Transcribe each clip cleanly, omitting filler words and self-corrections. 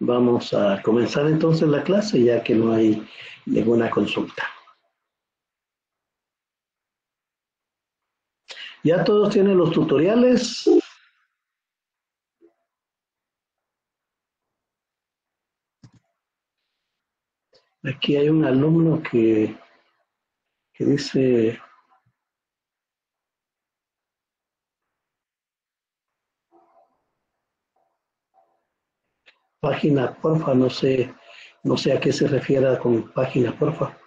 Vamos a comenzar entonces la clase ya que no hay ninguna consulta. ¿Ya todos tienen los tutoriales? Aquí hay un alumno que dice... Página, porfa, no sé a qué se refiere con página, porfa.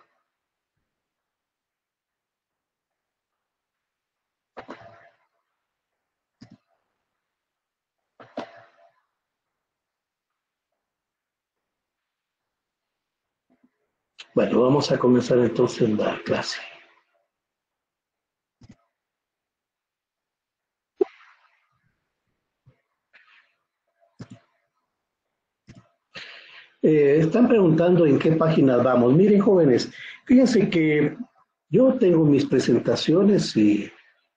Bueno, vamos a comenzar entonces la clase. Están preguntando en qué página vamos. Miren, jóvenes, fíjense que yo tengo mis presentaciones y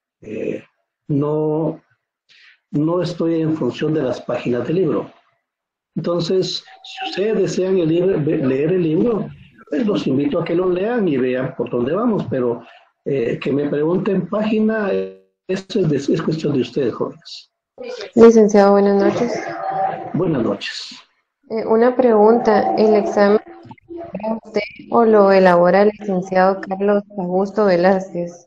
no, no estoy en función de las páginas del libro. Entonces, si ustedes desean leer el libro, pues los invito a que lo lean y vean por dónde vamos, pero que me pregunten página, eso es cuestión de ustedes, jóvenes. Licenciado, buenas noches. Buenas noches. Una pregunta, ¿el examen lo elabora usted o lo elabora el licenciado Carlos Augusto Velázquez?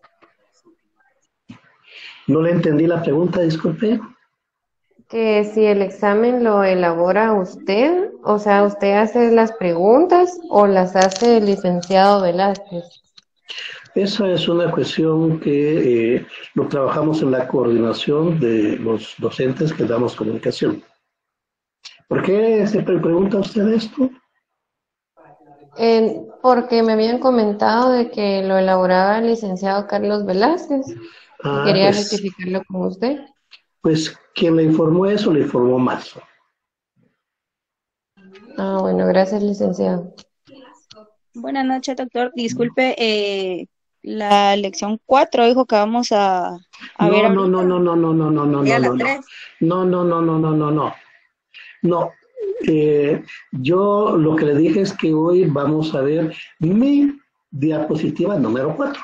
No le entendí la pregunta, disculpe. Que si el examen lo elabora usted, o sea, ¿usted hace las preguntas o las hace el licenciado Velázquez? Esa es una cuestión que lo trabajamos en la coordinación de los docentes que damos comunicación. ¿Por qué se pregunta usted esto? Porque me habían comentado de que lo elaboraba el licenciado Carlos Velázquez y Ah, quería rectificarlo con usted. pues quien le informó eso le informó mal. Ah, bueno, gracias, licenciado. Buenas noches, doctor. Disculpe, la lección 4 dijo que vamos a ver No, ahorita. A las 3. No. Yo lo que le dije es que hoy vamos a ver mi diapositiva número 4.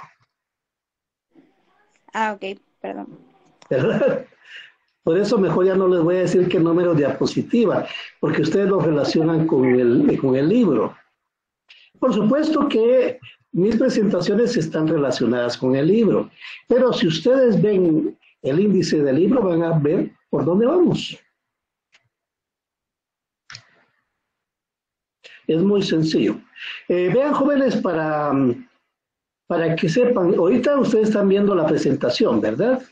Ah, ok, perdón. ¿Verdad? Por eso mejor ya no les voy a decir qué número de diapositiva, porque ustedes lo relacionan con el libro. Por supuesto que mis presentaciones están relacionadas con el libro, pero si ustedes ven el índice del libro van a ver por dónde vamos. Es muy sencillo. Vean, jóvenes, para que sepan, ahorita ustedes están viendo la presentación, ¿verdad?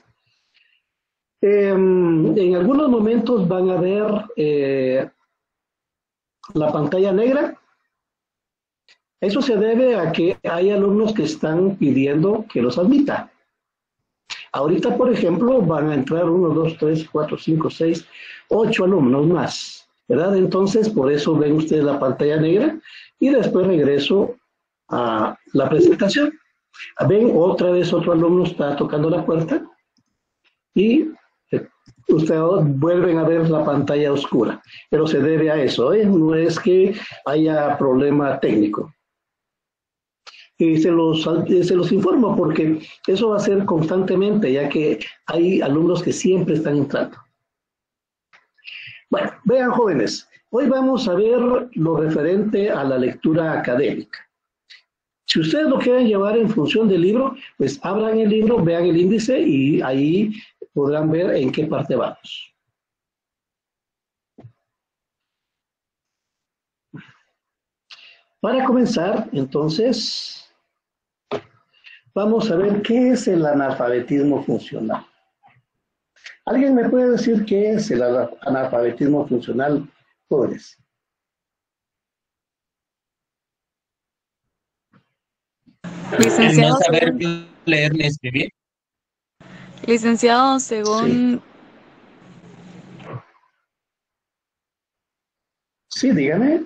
En algunos momentos van a ver la pantalla negra. Eso se debe a que hay alumnos que están pidiendo que los admita. Ahorita, por ejemplo, van a entrar 1, 2, 3, 4, 5, 6, 8 alumnos más, ¿verdad? Entonces, por eso ven ustedes la pantalla negra y después regreso a la presentación. Ven, otra vez otro alumno está tocando la puerta y ustedes vuelven a ver la pantalla oscura, pero se debe a eso, ¿eh? No es que haya problema técnico. Y se los informo porque eso va a ser constantemente, ya que hay alumnos que siempre están entrando. Bueno, vean, jóvenes, hoy vamos a ver lo referente a la lectura académica. Si ustedes lo quieren llevar en función del libro, pues abran el libro, vean el índice y ahí podrán ver en qué parte vamos. Para comenzar, entonces, vamos a ver qué es el analfabetismo funcional. ¿Alguien me puede decir qué es el analfabetismo funcional, jóvenes? El no saber leer ni escribir. Licenciado, según... Sí, dígame.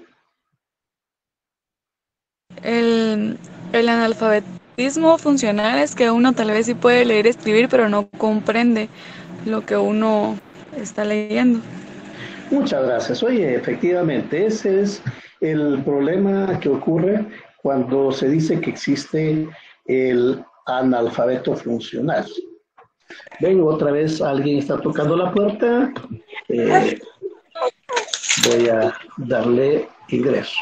El analfabetismo funcional es que uno tal vez sí puede leer y escribir, pero no comprende lo que uno está leyendo. Muchas gracias. Oye, efectivamente, ese es el problema que ocurre cuando se dice que existe el analfabeto funcional. Ven, otra vez alguien está tocando la puerta. Voy a darle ingreso.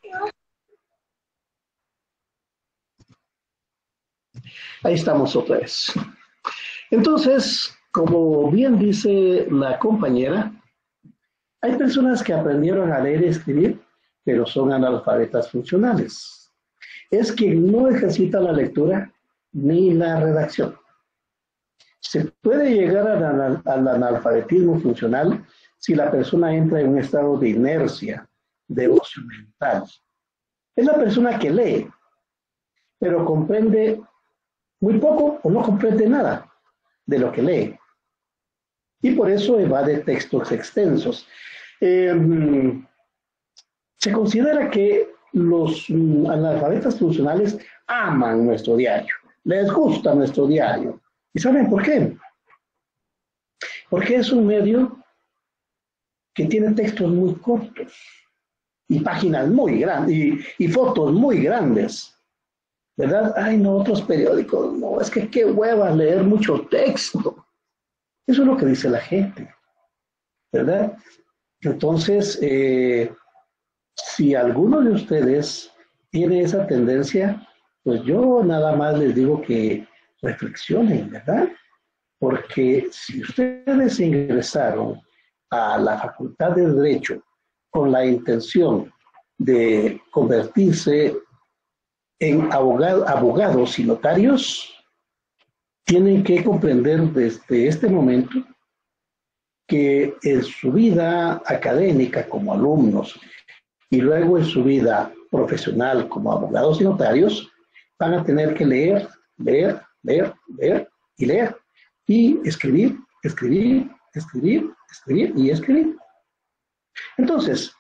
Ahí estamos otra vez. Entonces, como bien dice la compañera, hay personas que aprendieron a leer y escribir, pero son analfabetas funcionales. Es quien no ejercita la lectura ni la redacción. Se puede llegar al analfabetismo funcional si la persona entra en un estado de inercia, de ocio mental. Es la persona que lee, pero comprende muy poco o no comprende nada de lo que lee. Y por eso evade textos extensos. Se considera que los analfabetas funcionales aman nuestro diario, les gusta nuestro diario. ¿Y saben por qué? Porque es un medio que tiene textos muy cortos y páginas muy grandes y fotos muy grandes, ¿verdad? Ay, no, otros periódicos, no, es que qué hueva leer mucho texto. Eso es lo que dice la gente, ¿verdad? Entonces, si alguno de ustedes tiene esa tendencia, pues yo nada más les digo que reflexionen, ¿verdad? Porque si ustedes ingresaron a la Facultad de Derecho con la intención de convertirse en abogados y notarios, tienen que comprender desde este momento que en su vida académica como alumnos y luego en su vida profesional como abogados y notarios, van a tener que leer, leer, leer, leer y leer. Y escribir, escribir, escribir, escribir y escribir. Entonces,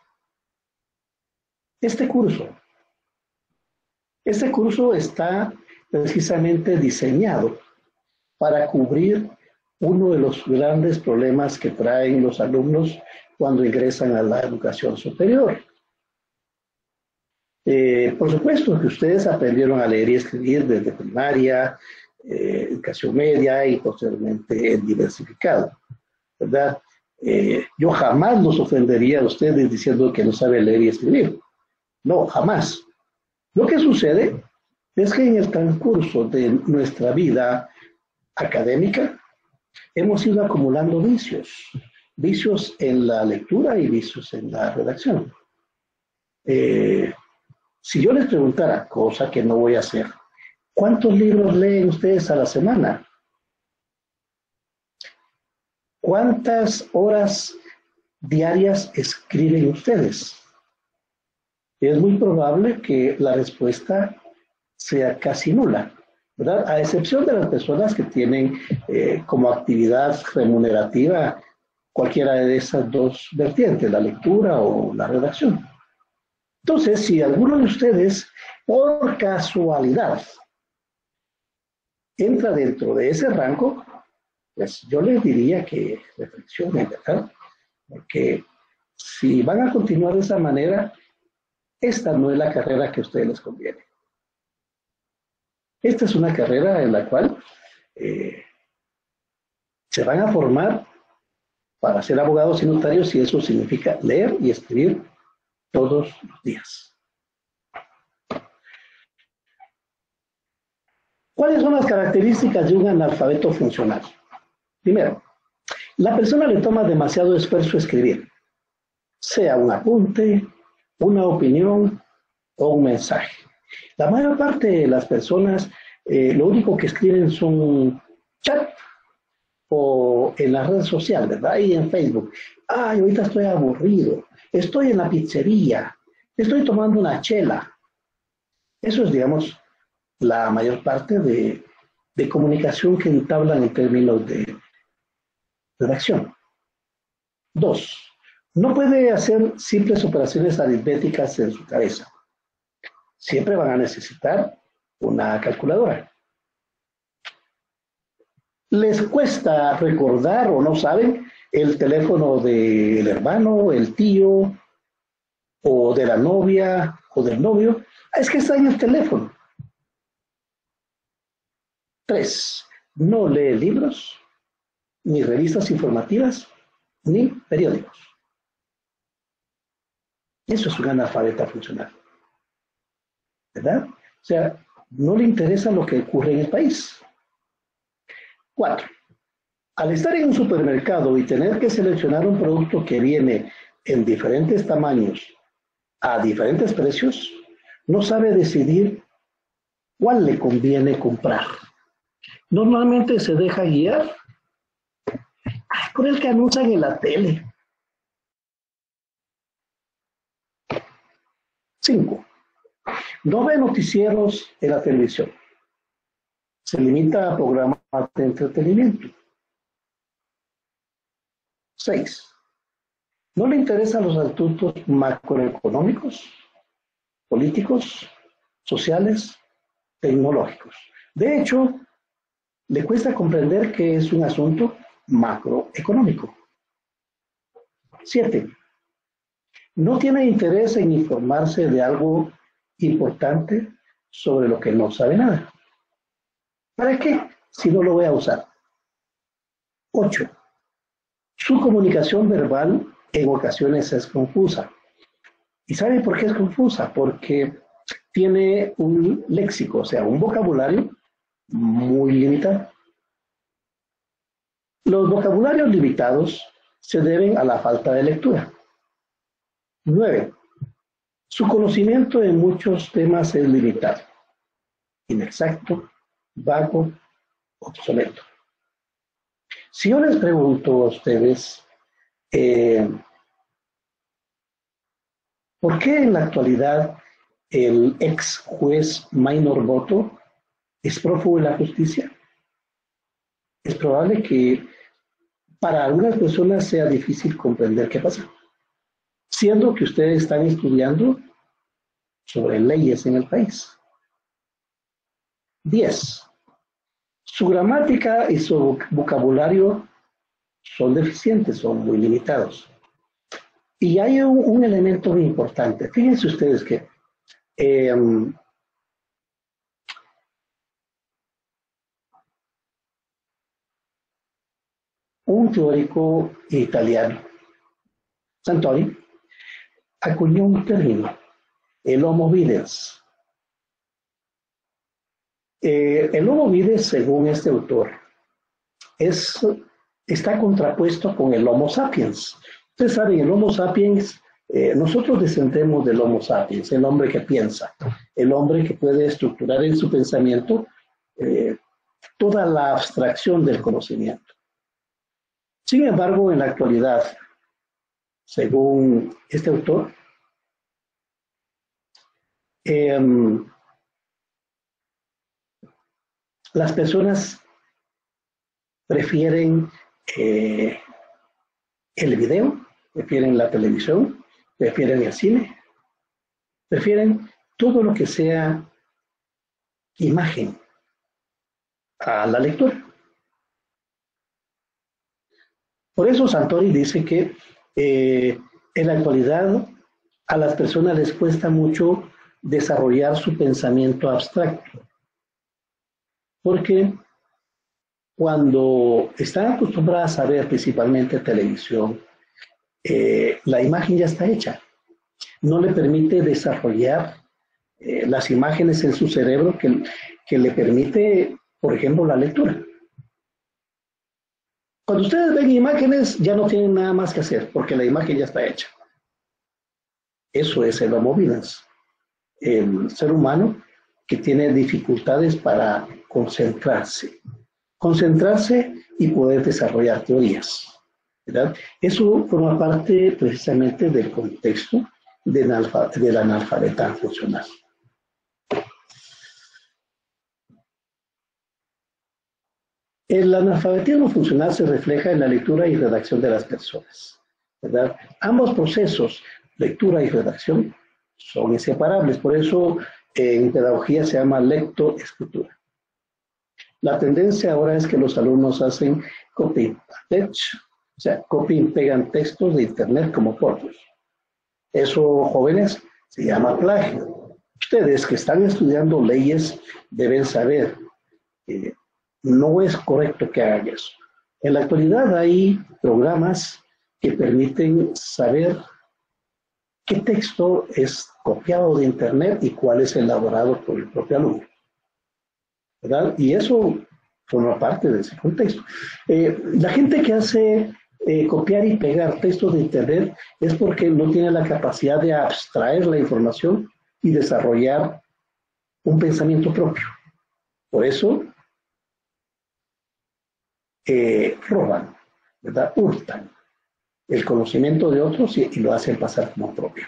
este curso está precisamente diseñado para cubrir uno de los grandes problemas que traen los alumnos cuando ingresan a la educación superior. Por supuesto que ustedes aprendieron a leer y escribir desde primaria, educación media y posteriormente el diversificado, ¿verdad? Yo jamás los ofendería a ustedes diciendo que no saben leer y escribir. No, jamás. Lo que sucede es que en el transcurso de nuestra vida académica hemos ido acumulando vicios en la lectura y vicios en la redacción. Si yo les preguntara, cosa que no voy a hacer, ¿cuántos libros leen ustedes a la semana? ¿Cuántas horas diarias escriben ustedes? Es muy probable que la respuesta sea casi nula, ¿verdad? A excepción de las personas que tienen como actividad remunerativa cualquiera de esas dos vertientes, la lectura o la redacción. Entonces, si alguno de ustedes, por casualidad, entra dentro de ese rango, pues yo les diría que reflexionen, ¿verdad? Porque si van a continuar de esa manera, esta no es la carrera que a ustedes les conviene. Esta es una carrera en la cual se van a formar para ser abogados y notarios y eso significa leer y escribir todos los días. ¿Cuáles son las características de un analfabeto funcional? Primero, la persona le toma demasiado esfuerzo escribir, sea un apunte, una opinión o un mensaje. La mayor parte de las personas lo único que escriben son chat o en la red social, ¿verdad? Y en Facebook. Ay, ahorita estoy aburrido, estoy en la pizzería, estoy tomando una chela. Eso es, digamos, la mayor parte de comunicación que entablan en términos de redacción. 2. No puede hacer simples operaciones aritméticas en su cabeza. Siempre van a necesitar una calculadora. Les cuesta recordar o no saben el teléfono del hermano, el tío, o de la novia, o del novio. Es que está en el teléfono. 3, no lee libros, ni revistas informativas, ni periódicos. Eso es un analfabeta funcional, ¿verdad? O sea, no le interesa lo que ocurre en el país. 4, al estar en un supermercado y tener que seleccionar un producto que viene en diferentes tamaños, a diferentes precios, no sabe decidir cuál le conviene comprar. Normalmente se deja guiar por el que anuncian en la tele. 5, no ve noticieros en la televisión. Se limita a programas de entretenimiento. 6, no le interesan los asuntos macroeconómicos, políticos, sociales, tecnológicos. De hecho, le cuesta comprender que es un asunto macroeconómico. 7, no tiene interés en informarse de algo importante sobre lo que no sabe nada. ¿Para qué? Si no lo voy a usar. 8, su comunicación verbal en ocasiones es confusa. ¿Y sabe por qué es confusa? Porque tiene un léxico, o sea, un vocabulario muy limitado. Los vocabularios limitados se deben a la falta de lectura. 9, su conocimiento en muchos temas es limitado, inexacto, vago, obsoleto. Si yo les pregunto a ustedes, ¿por qué en la actualidad el ex juez Maynor Boto es prófugo de la justicia? Es probable que para algunas personas sea difícil comprender qué pasa, siendo que ustedes están estudiando sobre leyes en el país. 10, su gramática y su vocabulario son deficientes, son muy limitados. Y hay un elemento muy importante. Fíjense ustedes que un teórico italiano, Santori, acuñó un término, el homo videns. El homo videns, según este autor, está contrapuesto con el homo sapiens. Ustedes saben, el homo sapiens, nosotros descendemos del homo sapiens, el hombre que piensa, el hombre que puede estructurar en su pensamiento toda la abstracción del conocimiento. Sin embargo, en la actualidad, según este autor, las personas prefieren el video, prefieren la televisión, prefieren el cine, prefieren todo lo que sea imagen a la lectura. Por eso Santori dice que en la actualidad a las personas les cuesta mucho desarrollar su pensamiento abstracto, porque cuando están acostumbradas a ver principalmente televisión, la imagen ya está hecha. No le permite desarrollar las imágenes en su cerebro que le permite, por ejemplo, la lectura. Cuando ustedes ven imágenes, ya no tienen nada más que hacer, porque la imagen ya está hecha. Eso es el homo videns, el ser humano que tiene dificultades para concentrarse y poder desarrollar teorías, ¿verdad? Eso forma parte precisamente del contexto del analfabeta funcional. El analfabetismo funcional se refleja en la lectura y redacción de las personas, ¿verdad? Ambos procesos, lectura y redacción, son inseparables. Por eso en pedagogía se llama lectoescritura. La tendencia ahora es que los alumnos hacen copy-paste, O sea, copian y pegan textos de internet como propios. Eso, jóvenes, se llama plagio. Ustedes que están estudiando leyes deben saber que no es correcto que hagan eso. En la actualidad hay programas que permiten saber qué texto es copiado de internet y cuál es elaborado por el propio alumno, ¿verdad? Y eso forma parte de ese contexto. La gente que hace copiar y pegar textos de internet es porque no tiene la capacidad de abstraer la información y desarrollar un pensamiento propio. Por eso roban, ¿verdad? Hurtan el conocimiento de otros y lo hacen pasar como propio.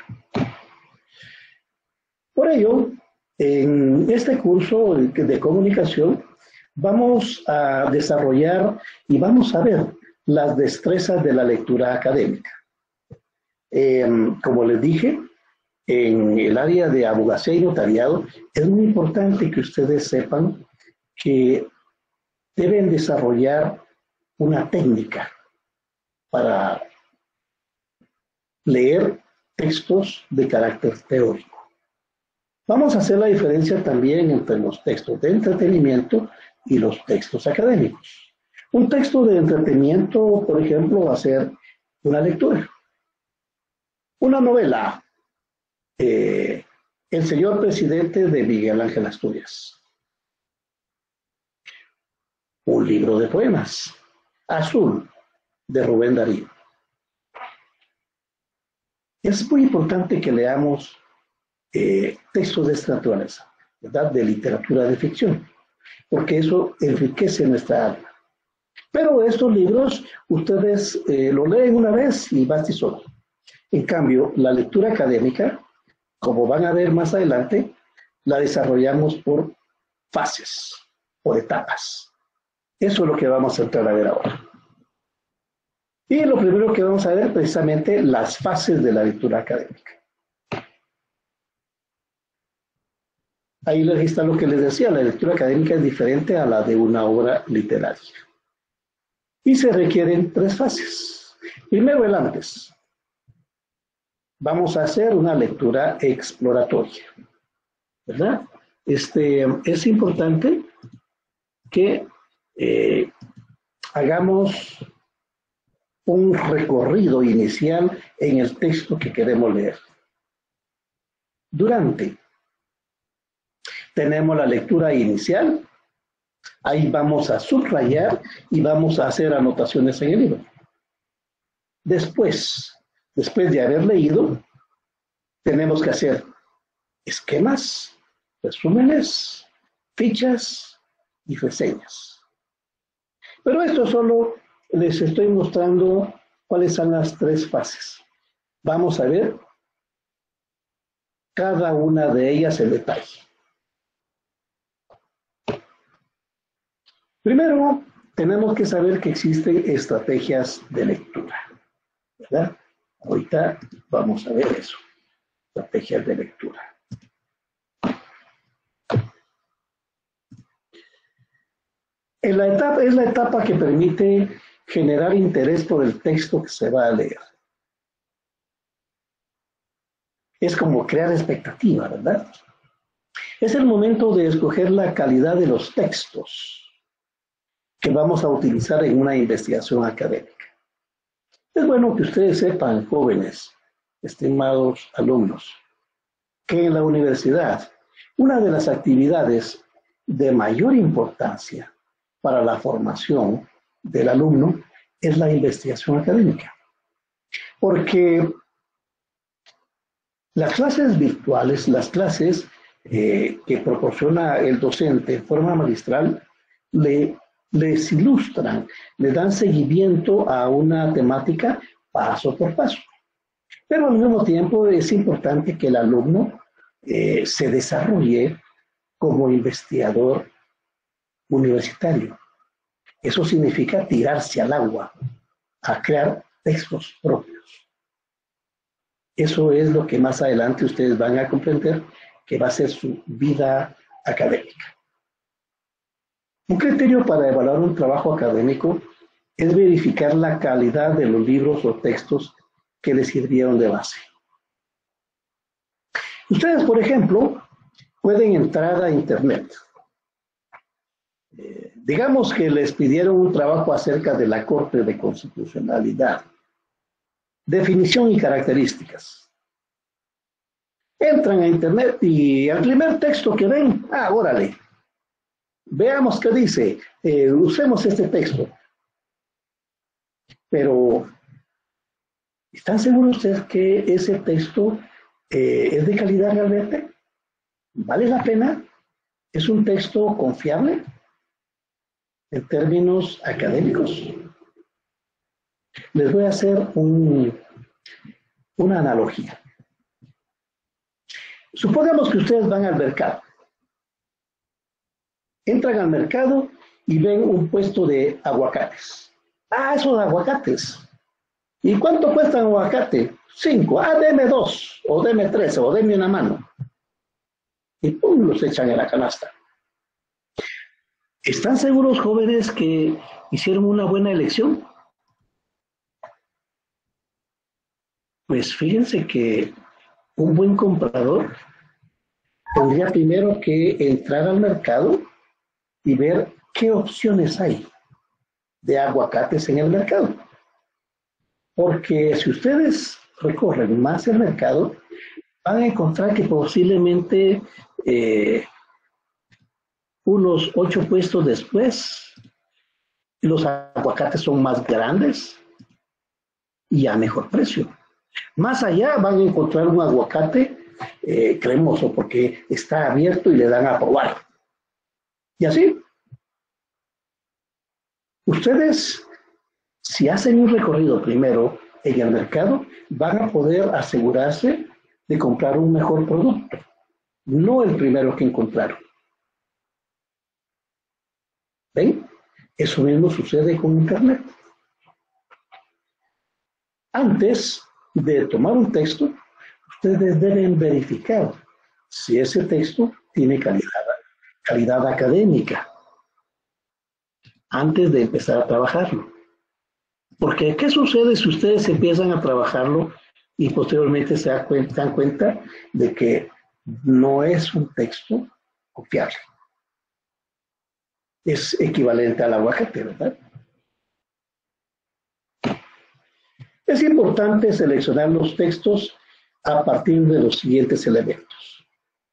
Por ello, en este curso de comunicación vamos a desarrollar y vamos a ver las destrezas de la lectura académica. Como les dije, en el área de abogacía y notariado es muy importante que ustedes sepan que deben desarrollar una técnica para leer textos de carácter teórico. Vamos a hacer la diferencia también entre los textos de entretenimiento y los textos académicos. Un texto de entretenimiento, por ejemplo, va a ser una lectura. Una novela, El señor presidente de Miguel Ángel Asturias. Un libro de poemas, Azul, de Rubén Darío. Es muy importante que leamos textos de esta naturaleza, ¿verdad? De literatura de ficción, porque eso enriquece nuestra alma. Pero estos libros, ustedes lo leen una vez y basta y solo. En cambio, la lectura académica, como van a ver más adelante, la desarrollamos por fases, por etapas. Eso es lo que vamos a entrar a ver ahora. Y lo primero que vamos a ver precisamente las fases de la lectura académica. Ahí está lo que les decía, la lectura académica es diferente a la de una obra literaria. Y se requieren 3 fases. Primero el antes. Vamos a hacer una lectura exploratoria, ¿verdad? Es importante que hagamos un recorrido inicial en el texto que queremos leer. Durante, tenemos la lectura inicial, ahí vamos a subrayar y vamos a hacer anotaciones en el libro. Después de haber leído, tenemos que hacer esquemas, resúmenes, fichas y reseñas. Pero esto solo les estoy mostrando cuáles son las 3 fases. Vamos a ver cada una de ellas en detalle. Primero, tenemos que saber que existen estrategias de lectura, ¿verdad? Ahorita vamos a ver eso, estrategias de lectura. Es la etapa que permite generar interés por el texto que se va a leer. Es como crear expectativa, ¿verdad? Es el momento de escoger la calidad de los textos que vamos a utilizar en una investigación académica. Es bueno que ustedes sepan, jóvenes, estimados alumnos, que en la universidad una de las actividades de mayor importancia para la formación del alumno es la investigación académica. Porque las clases virtuales, las clases que proporciona el docente en forma magistral, les ilustran, le dan seguimiento a una temática paso por paso. Pero al mismo tiempo es importante que el alumno se desarrolle como investigador universitario. Eso significa tirarse al agua, a crear textos propios. Eso es lo que más adelante ustedes van a comprender que va a ser su vida académica. Un criterio para evaluar un trabajo académico es verificar la calidad de los libros o textos que les sirvieron de base. Ustedes, por ejemplo, pueden entrar a Internet. Digamos que les pidieron un trabajo acerca de la Corte de Constitucionalidad. Definición y características. Entran a Internet y al primer texto que ven, órale, veamos qué dice, usemos este texto. Pero, ¿están seguros ustedes que ese texto es de calidad realmente? ¿Vale la pena? ¿Es un texto confiable en términos académicos? Les voy a hacer una analogía. Supongamos que ustedes van al mercado. Entran al mercado y ven un puesto de aguacates. Esos aguacates. ¿Y cuánto cuesta un aguacate? 5. Deme 2, o deme 3, o deme una mano. Y pum, los echan en la canasta. ¿Están seguros, jóvenes, que hicieron una buena elección? Pues fíjense que un buen comprador tendría primero que entrar al mercado y ver qué opciones hay de aguacates en el mercado. Porque si ustedes recorren más el mercado, van a encontrar que posiblemente unos 8 puestos después, los aguacates son más grandes y a mejor precio. Más allá van a encontrar un aguacate cremoso porque está abierto y le dan a probar. Y así, ustedes, si hacen un recorrido primero en el mercado, van a poder asegurarse de comprar un mejor producto, no el primero que encontraron. ¿Ven? Eso mismo sucede con Internet. Antes de tomar un texto, ustedes deben verificar si ese texto tiene calidad académica antes de empezar a trabajarlo. Porque, ¿qué sucede si ustedes empiezan a trabajarlo y posteriormente se dan cuenta de que no es un texto confiable? Es equivalente al aguacate, ¿verdad? Es importante seleccionar los textos a partir de los siguientes elementos.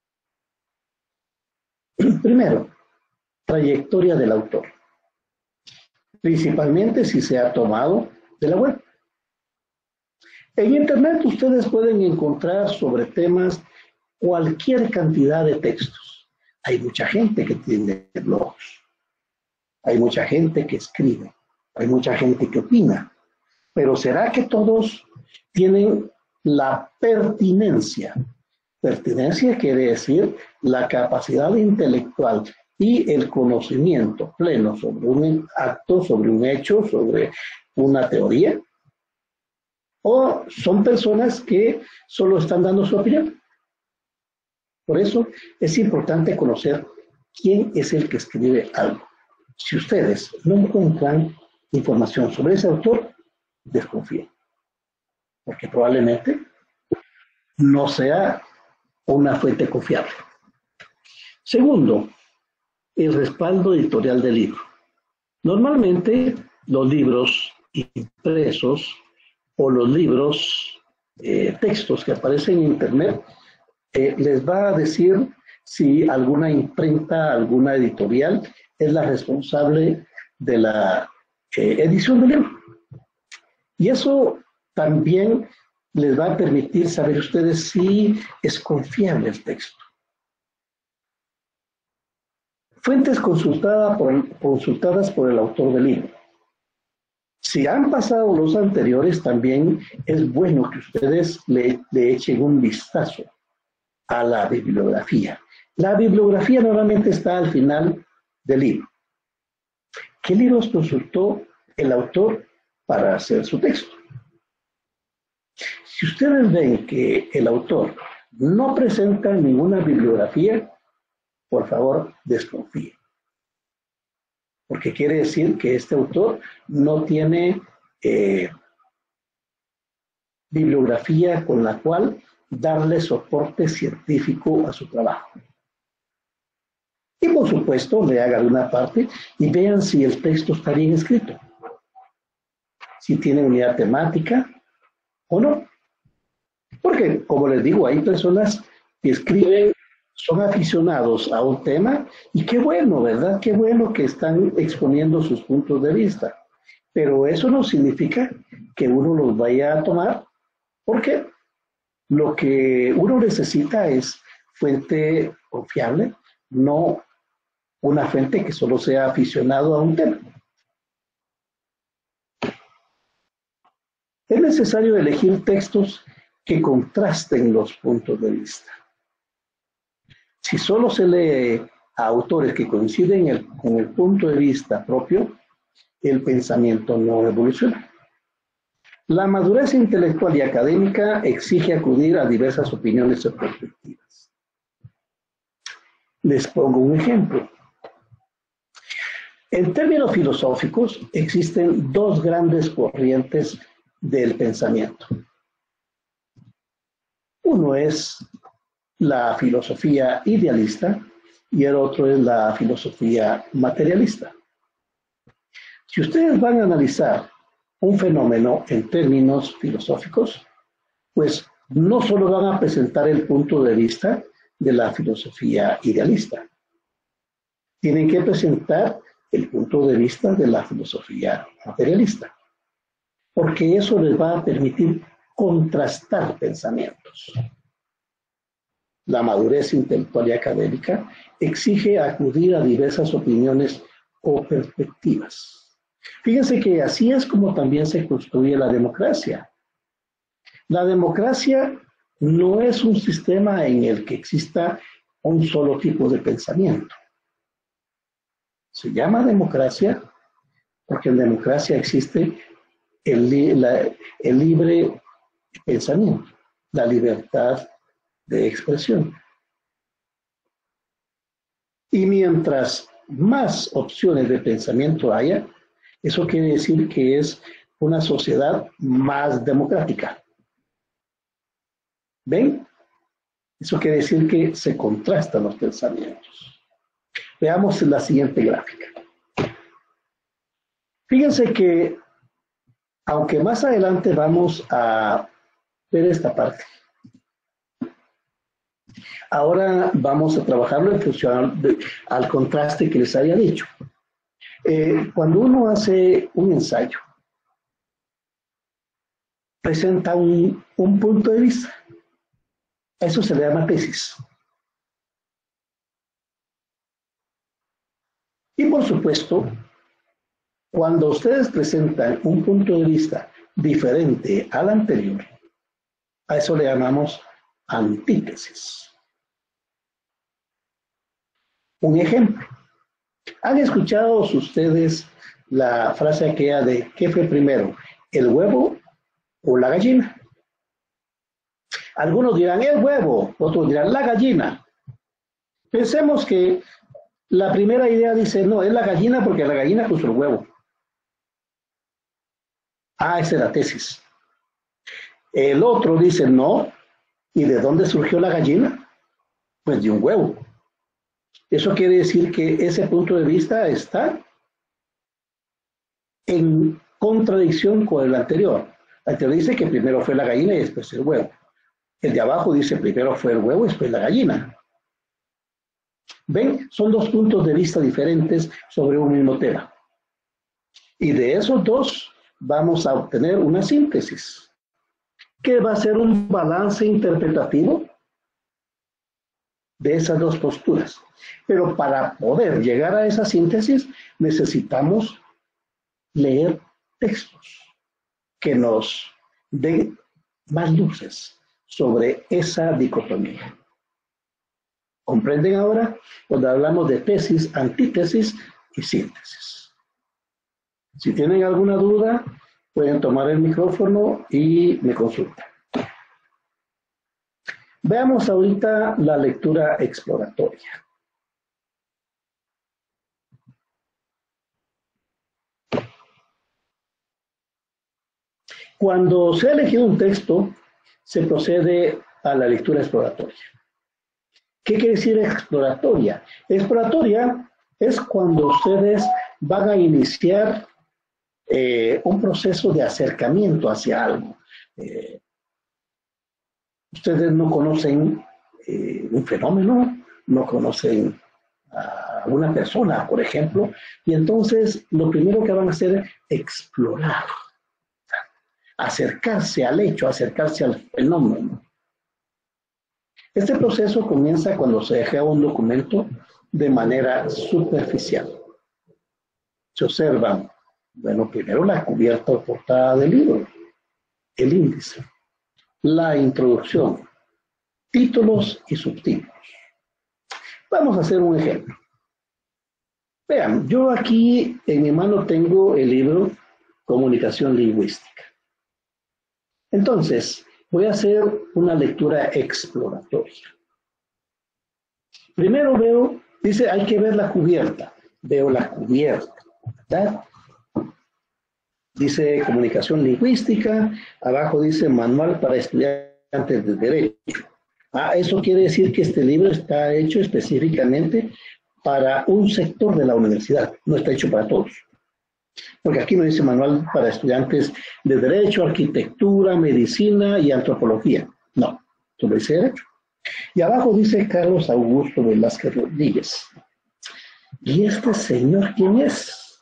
Primero, trayectoria del autor, principalmente si se ha tomado de la web. En Internet ustedes pueden encontrar sobre temas cualquier cantidad de textos. Hay mucha gente que tiene blogs, hay mucha gente que escribe, hay mucha gente que opina, pero ¿será que todos tienen la pertinencia? Pertinencia quiere decir la capacidad intelectual y el conocimiento pleno sobre un acto, sobre un hecho, sobre una teoría. ¿O son personas que solo están dando su opinión? Por eso es importante conocer quién es el que escribe algo. Si ustedes no encuentran información sobre ese autor, desconfíen, porque probablemente no sea una fuente confiable. Segundo, el respaldo editorial del libro. Normalmente los libros impresos o los libros, textos que aparecen en Internet, les va a decir si alguna imprenta, alguna editorial es la responsable de la edición del libro. Y eso también les va a permitir saber ustedes si es confiable el texto. Fuentes consultadas por el autor del libro. Si han pasado los anteriores, también es bueno que ustedes le echen un vistazo a la bibliografía. La bibliografía normalmente está al final del libro. ¿Qué libros consultó el autor para hacer su texto? Si ustedes ven que el autor no presenta ninguna bibliografía, por favor, desconfíen. porque quiere decir que este autor no tiene bibliografía con la cual darle soporte científico a su trabajo. Y por supuesto, le haga una parte y vean si el texto está bien escrito, si tiene unidad temática o no. Porque, como les digo, hay personas que escriben, son aficionados a un tema, y qué bueno, ¿verdad? Qué bueno que están exponiendo sus puntos de vista. Pero eso no significa que uno los vaya a tomar, porque lo que uno necesita es fuente confiable, no una fuente que solo sea aficionado a un tema. Es necesario elegir textos que contrasten los puntos de vista. Si solo se lee a autores que coinciden con el punto de vista propio, el pensamiento no evoluciona. La madurez intelectual y académica exige acudir a diversas opiniones o perspectivas. Les pongo un ejemplo. En términos filosóficos, existen dos grandes corrientes del pensamiento. Uno es la filosofía idealista y el otro es la filosofía materialista. Si ustedes van a analizar un fenómeno en términos filosóficos, pues no solo van a presentar el punto de vista de la filosofía idealista, tienen que presentar el punto de vista de la filosofía materialista, porque eso les va a permitir contrastar pensamientos. La madurez intelectual y académica exige acudir a diversas opiniones o perspectivas. Fíjense que así es como también se construye la democracia. La democracia no es un sistema en el que exista un solo tipo de pensamiento. Se llama democracia porque en democracia existe el libre pensamiento, la libertad de expresión. Y mientras más opciones de pensamiento haya, eso quiere decir que es una sociedad más democrática. ¿Ven? Eso quiere decir que se contrastan los pensamientos. Veamos la siguiente gráfica. Fíjense que, aunque más adelante vamos a ver esta parte, ahora vamos a trabajarlo en función al contraste que les había dicho. Cuando uno hace un ensayo, presenta un punto de vista. Eso se le llama tesis. Y por supuesto, cuando ustedes presentan un punto de vista diferente al anterior, a eso le llamamos antítesis. Un ejemplo. ¿Han escuchado ustedes la frase aquella de ¿qué fue primero, el huevo o la gallina? Algunos dirán el huevo, otros dirán la gallina. Pensemos que la primera idea dice, no, es la gallina porque la gallina puso el huevo. Ah, esa es la tesis. El otro dice, no, ¿y de dónde surgió la gallina? Pues de un huevo. Eso quiere decir que ese punto de vista está en contradicción con el anterior. El anterior dice que primero fue la gallina y después el huevo. El de abajo dice primero fue el huevo y después la gallina. ¿Ven? Son dos puntos de vista diferentes sobre un mismo tema. Y de esos dos vamos a obtener una síntesis, que va a ser un balance interpretativo de esas dos posturas. Pero para poder llegar a esa síntesis necesitamos leer textos que nos den más luces sobre esa dicotomía. ¿Comprenden ahora? Cuando hablamos de tesis, antítesis y síntesis. Si tienen alguna duda, pueden tomar el micrófono y me consultan. Veamos ahorita la lectura exploratoria. Cuando se ha elegido un texto, se procede a la lectura exploratoria. ¿Qué quiere decir exploratoria? Exploratoria es cuando ustedes van a iniciar un proceso de acercamiento hacia algo. Ustedes no conocen un fenómeno, no conocen a una persona, por ejemplo, y entonces lo primero que van a hacer es explorar, acercarse al hecho, acercarse al fenómeno. Este proceso comienza cuando se deja un documento de manera superficial. Se observan, bueno, primero la cubierta o portada del libro, el índice, la introducción, títulos y subtítulos. Vamos a hacer un ejemplo. Vean, yo aquí en mi mano tengo el libro Comunicación Lingüística. Entonces, voy a hacer una lectura exploratoria. Primero veo, dice, hay que ver la cubierta. Veo la cubierta, ¿verdad? Dice Comunicación Lingüística, abajo dice Manual para Estudiantes de Derecho. Eso quiere decir que este libro está hecho específicamente para un sector de la universidad, no está hecho para todos. Porque aquí no dice Manual para Estudiantes de Derecho, Arquitectura, Medicina y Antropología. No, solo dice Derecho. Y abajo dice Carlos Augusto Velázquez Rodríguez. ¿Y este señor quién es?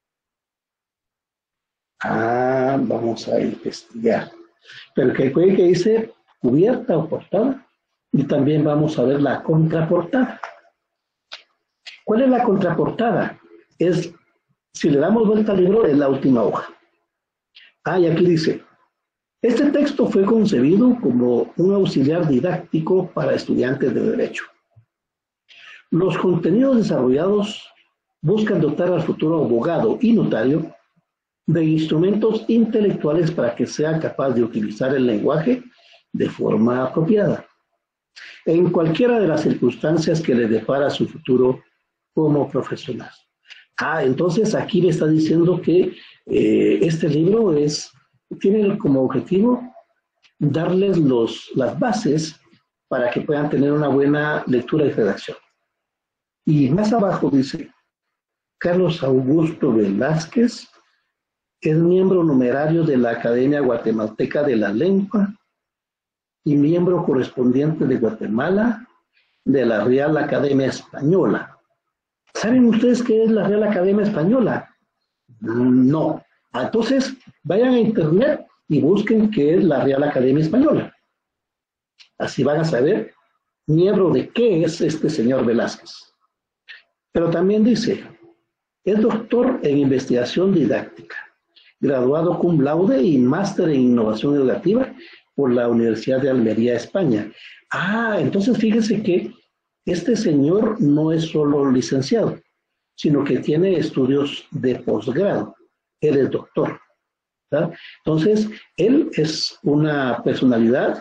Vamos a investigar. Pero que dice cubierta o portada. Y también vamos a ver la contraportada. ¿Cuál es la contraportada? Es, si le damos vuelta al libro, es la última hoja. Y aquí dice, este texto fue concebido como un auxiliar didáctico para estudiantes de Derecho. Los contenidos desarrollados buscan dotar al futuro abogado y notario de instrumentos intelectuales para que sea capaz de utilizar el lenguaje de forma apropiada, en cualquiera de las circunstancias que le depara su futuro como profesional. Entonces aquí le está diciendo que este libro tiene como objetivo darles las bases para que puedan tener una buena lectura y redacción. Y más abajo dice, Carlos Augusto Velázquez es miembro numerario de la Academia Guatemalteca de la Lengua y miembro correspondiente de Guatemala de la Real Academia Española. ¿Saben ustedes qué es la Real Academia Española? No. Entonces, vayan a internet y busquen qué es la Real Academia Española. Así van a saber miembro de qué es este señor Velázquez. Pero también dice, es doctor en investigación didáctica, graduado cum laude y máster en innovación educativa por la Universidad de Almería, España. Entonces fíjense que este señor no es solo licenciado, sino que tiene estudios de posgrado. Él es doctor, ¿verdad? Entonces, él es una personalidad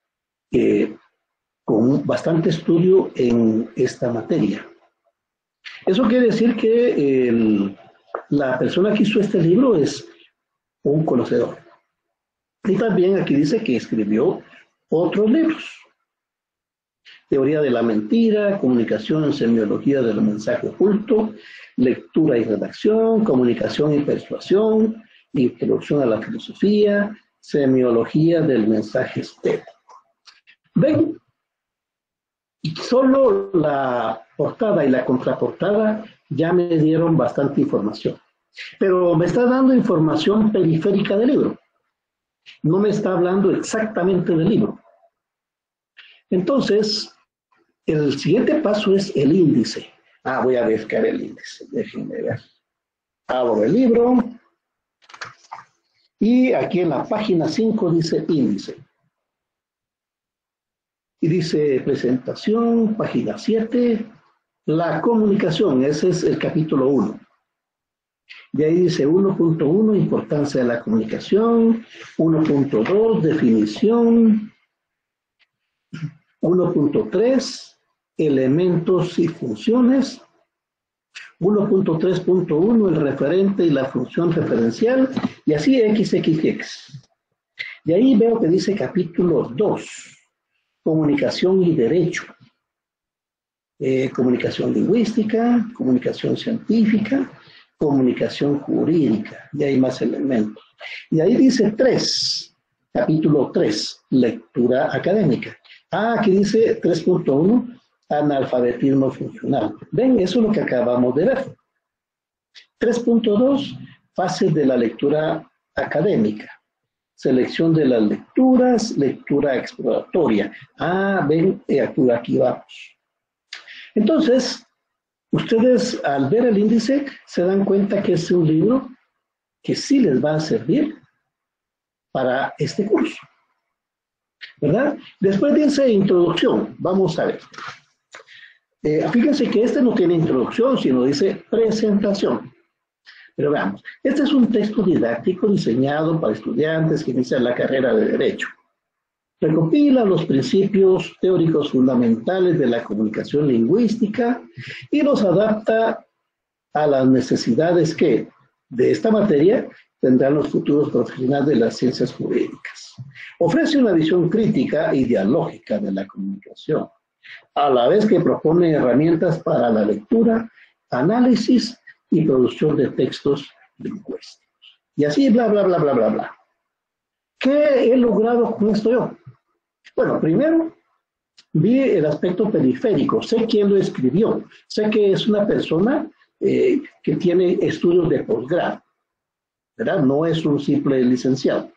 con bastante estudio en esta materia. Eso quiere decir que la persona que hizo este libro es un conocedor. Y también aquí dice que escribió otros libros. Teoría de la mentira, comunicación en semiología del mensaje oculto, lectura y redacción, comunicación y persuasión, introducción a la filosofía, semiología del mensaje estético. ¿Ven? Solo la portada y la contraportada ya me dieron bastante información. Pero me está dando información periférica del libro. No me está hablando exactamente del libro. Entonces, el siguiente paso es el índice. Voy a buscar el índice. Déjenme ver. Abro el libro. Y aquí en la página 5 dice índice. Y dice presentación, página 7, la comunicación, ese es el capítulo 1. De ahí dice 1.1, importancia de la comunicación, 1.2, definición, 1.3, elementos y funciones, 1.3.1, el referente y la función referencial, y así XXX. Y ahí veo que dice capítulo 2, comunicación y derecho. Comunicación lingüística, comunicación científica, comunicación jurídica, y hay más elementos. Y ahí dice 3, capítulo 3, lectura académica. Aquí dice 3.1, analfabetismo funcional. Ven, eso es lo que acabamos de ver. 3.2, fases de la lectura académica. Selección de las lecturas, lectura exploratoria. Ven, aquí vamos. Entonces, ustedes al ver el índice se dan cuenta que es un libro que sí les va a servir para este curso, ¿verdad? Después dice introducción. Vamos a ver. Fíjense que este no tiene introducción, sino dice presentación. Pero veamos, este es un texto didáctico diseñado para estudiantes que inician la carrera de Derecho. Recopila los principios teóricos fundamentales de la comunicación lingüística y los adapta a las necesidades que, de esta materia, tendrán los futuros profesionales de las ciencias jurídicas. Ofrece una visión crítica y dialógica de la comunicación, a la vez que propone herramientas para la lectura, análisis y producción de textos lingüísticos. Y así, bla, bla, bla, bla, bla, bla. ¿Qué he logrado con esto yo? Bueno, primero, vi el aspecto periférico. Sé quién lo escribió. Sé que es una persona que tiene estudios de posgrado, ¿verdad? No es un simple licenciado.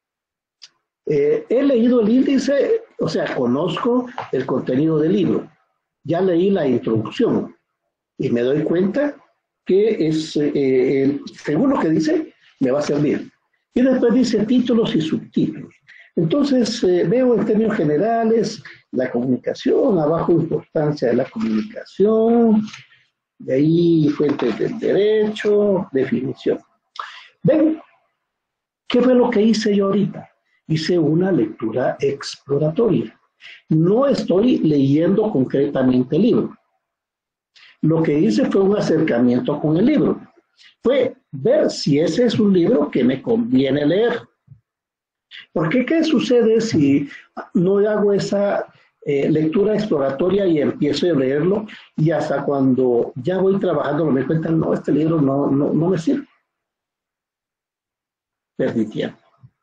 He leído el índice, o sea, conozco el contenido del libro. Ya leí la introducción y me doy cuenta que es, según lo que dice, me va a servir. Y después dice títulos y subtítulos. Entonces, veo en términos generales la comunicación, abajo importancia de la comunicación, de ahí fuentes del derecho, definición. ¿Ven? ¿Qué fue lo que hice yo ahorita? Hice una lectura exploratoria. No estoy leyendo concretamente el libro. Lo que hice fue un acercamiento con el libro. Fue ver si ese es un libro que me conviene leer. Porque ¿qué sucede si no hago esa lectura exploratoria y empiezo a leerlo y hasta cuando ya voy trabajando me cuenta, no, este libro no me sirve? Perdí tiempo.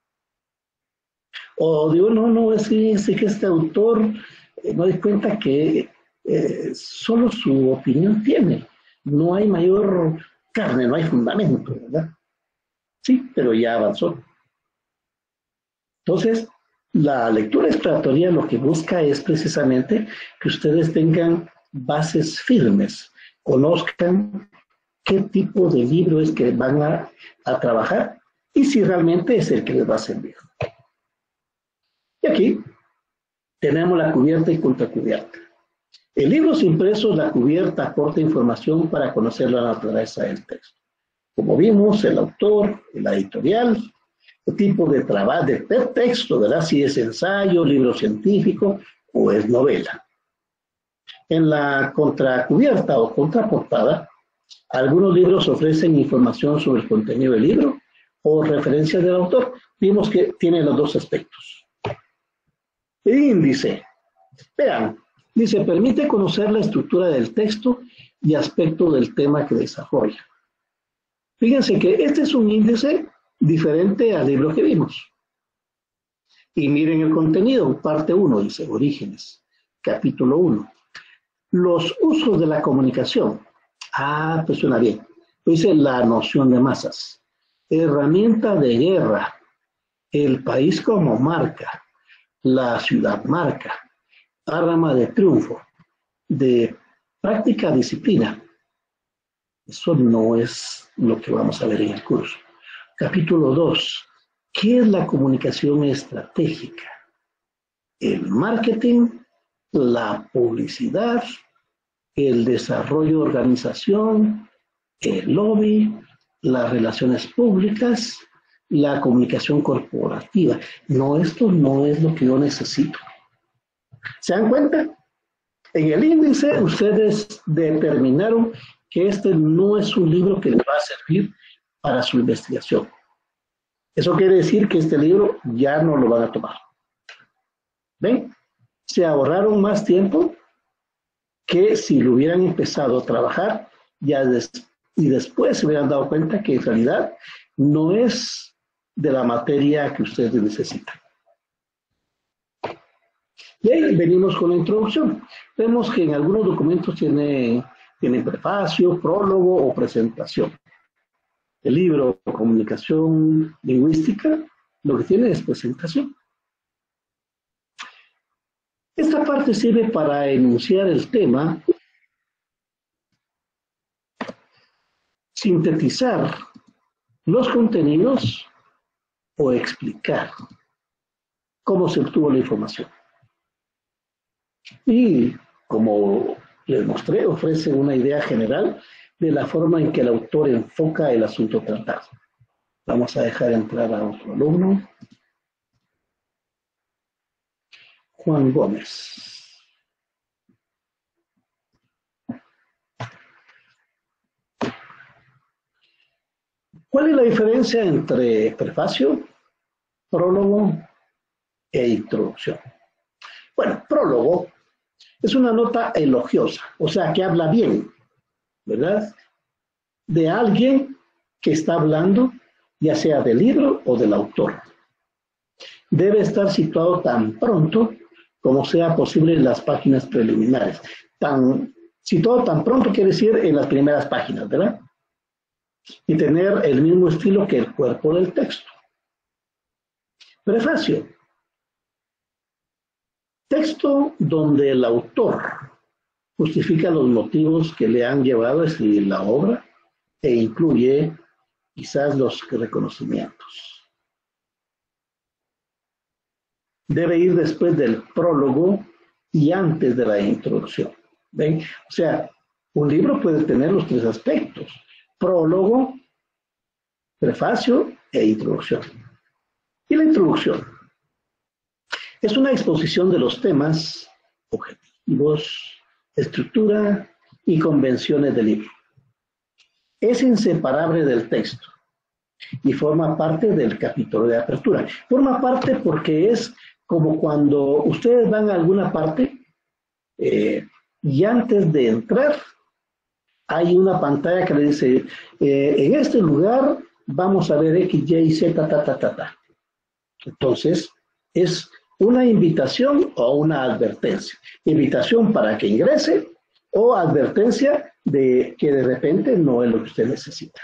O digo, no, es que este autor me doy cuenta que solo su opinión tiene. No hay mayor carne, no hay fundamento, ¿verdad? Sí, pero ya avanzó. Entonces, la lectura exploratoria lo que busca es precisamente que ustedes tengan bases firmes, conozcan qué tipo de libro es que van a trabajar y si realmente es el que les va a servir. Y aquí tenemos la cubierta y contracubierta. En libros impresos, la cubierta aporta información para conocer la naturaleza del texto. Como vimos, el autor, la editorial, el tipo de trabajo, de texto, ¿verdad? Si es ensayo, libro científico o es novela. En la contracubierta o contraportada, algunos libros ofrecen información sobre el contenido del libro o referencias del autor. Vimos que tiene los dos aspectos. El índice. Vean, dice, permite conocer la estructura del texto y aspectos del tema que desarrolla. Fíjense que este es un índice diferente al libro que vimos. Y miren el contenido, parte 1, dice, orígenes, capítulo 1. Los usos de la comunicación. Pues suena bien. Dice la noción de masas. Herramienta de guerra. El país como marca. La ciudad marca. Arma de triunfo. De práctica disciplina. Eso no es lo que vamos a ver en el curso. Capítulo 2. ¿Qué es la comunicación estratégica? El marketing, la publicidad, el desarrollo de organización, el lobby, las relaciones públicas, la comunicación corporativa. No, esto no es lo que yo necesito. ¿Se dan cuenta? En el índice ustedes determinaron que este no es un libro que les va a servir para su investigación. Eso quiere decir que este libro ya no lo van a tomar. ¿Ven? Se ahorraron más tiempo que si lo hubieran empezado a trabajar y después se hubieran dado cuenta que en realidad no es de la materia que ustedes necesitan. Y ahí venimos con la introducción. Vemos que en algunos documentos tiene prefacio, prólogo o presentación. El libro Comunicación Lingüística lo que tiene es presentación. Esta parte sirve para enunciar el tema, sintetizar los contenidos o explicar cómo se obtuvo la información. Y como les mostré, ofrece una idea general de la forma en que el autor enfoca el asunto tratado. Vamos a dejar entrar a otro alumno. Juan Gómez. ¿Cuál es la diferencia entre prefacio, prólogo e introducción? Bueno, prólogo es una nota elogiosa, o sea, que habla bien, ¿verdad? De alguien que está hablando, ya sea del libro o del autor. Debe estar situado tan pronto como sea posible en las páginas preliminares. Situado tan pronto quiere decir en las primeras páginas, ¿verdad? Y tener el mismo estilo que el cuerpo del texto. Prefacio. Texto donde el autor justifica los motivos que le han llevado a escribir la obra e incluye quizás los reconocimientos. Debe ir después del prólogo y antes de la introducción. ¿Ven? O sea, un libro puede tener los tres aspectos: prólogo, prefacio e introducción. Y la introducción es una exposición de los temas, objetivos, estructura y convenciones del libro. Es inseparable del texto y forma parte del capítulo de apertura. Forma parte porque es como cuando ustedes van a alguna parte y antes de entrar hay una pantalla que le dice, en este lugar vamos a ver X, Y, Z, ta. Entonces, es una invitación o una advertencia. Invitación para que ingrese o advertencia de que de repente no es lo que usted necesita.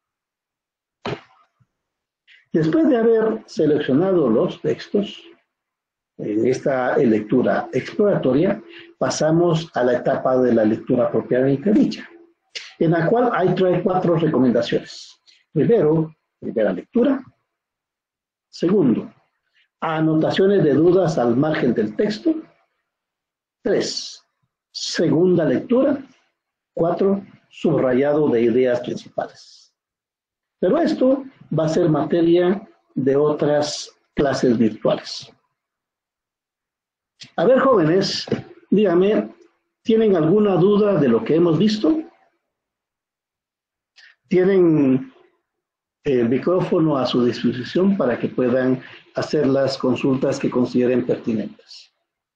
Después de haber seleccionado los textos, en esta lectura exploratoria, pasamos a la etapa de la lectura propiamente dicha, en la cual hay 4 recomendaciones. Primero, primera lectura. Segundo, anotaciones de dudas al margen del texto. 3, segunda lectura. 4, subrayado de ideas principales. Pero esto va a ser materia de otras clases virtuales. A ver, jóvenes, díganme, ¿tienen alguna duda de lo que hemos visto? ¿Tienen el micrófono a su disposición para que puedan hacer las consultas que consideren pertinentes?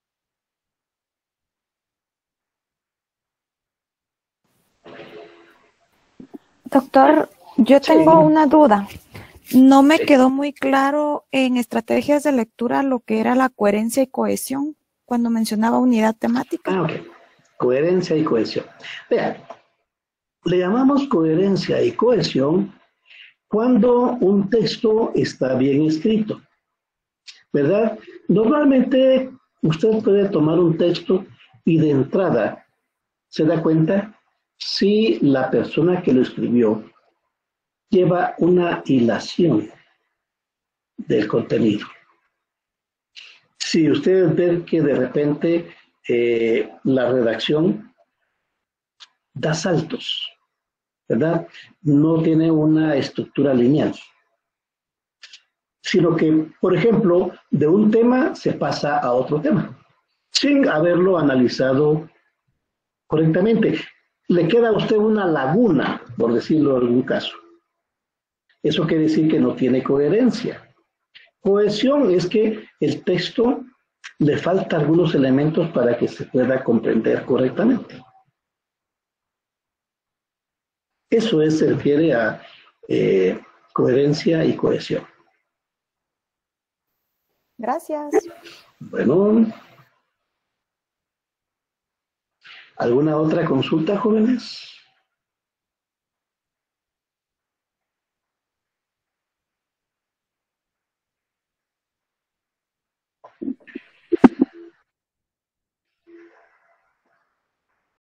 Doctor, yo tengo una duda. No me quedó muy claro en estrategias de lectura lo que era la coherencia y cohesión cuando mencionaba unidad temática. Ok. Coherencia y cohesión. Vean, le llamamos coherencia y cohesión cuando un texto está bien escrito, ¿verdad? Normalmente usted puede tomar un texto y de entrada se da cuenta si la persona que lo escribió lleva una hilación del contenido. Si ustedes ven que de repente la redacción da saltos, ¿verdad? No tiene una estructura lineal, sino que, por ejemplo, de un tema se pasa a otro tema, sin haberlo analizado correctamente. Le queda a usted una laguna, por decirlo en algún caso. Eso quiere decir que no tiene coherencia. Cohesión es que el texto le falta algunos elementos para que se pueda comprender correctamente. Eso se refiere a coherencia y cohesión. Gracias. Bueno, ¿alguna otra consulta, jóvenes?